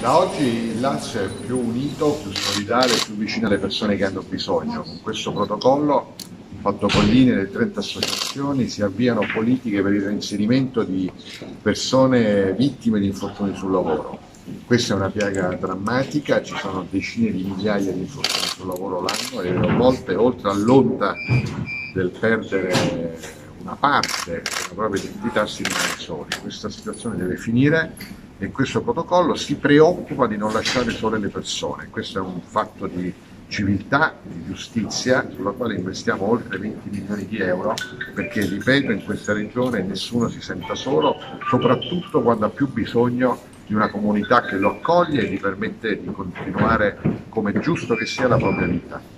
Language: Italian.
Da oggi il Lazio è più unito, più solidale, più vicino alle persone che hanno bisogno. Con questo protocollo, fatto con linee delle 30 associazioni, si avviano politiche per il reinserimento di persone vittime di infortuni sul lavoro. Questa è una piaga drammatica, ci sono decine di migliaia di infortuni sul lavoro l'anno e a volte, oltre all'onta del perdere una parte della propria identità, si rimane soli. Questa situazione deve finire e questo protocollo si preoccupa di non lasciare sole le persone. Questo è un fatto di civiltà, di giustizia, sulla quale investiamo oltre 20 milioni di euro, perché, ripeto, in questa regione nessuno si senta solo, soprattutto quando ha più bisogno di una comunità che lo accoglie e gli permette di continuare, come è giusto che sia, la propria vita.